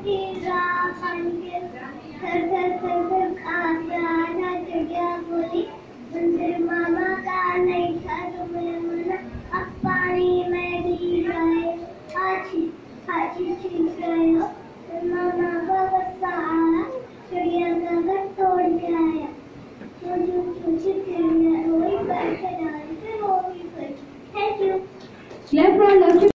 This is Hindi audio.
हीरा पानी थर थर थर थर कांपे आधा चिड़िया बोली मंदिर मामा का नहीं था तुम्हें मना अब पानी में गिर गए हाथी हाथी छिप गए हो मामा का गुस्सा आया चिड़िया का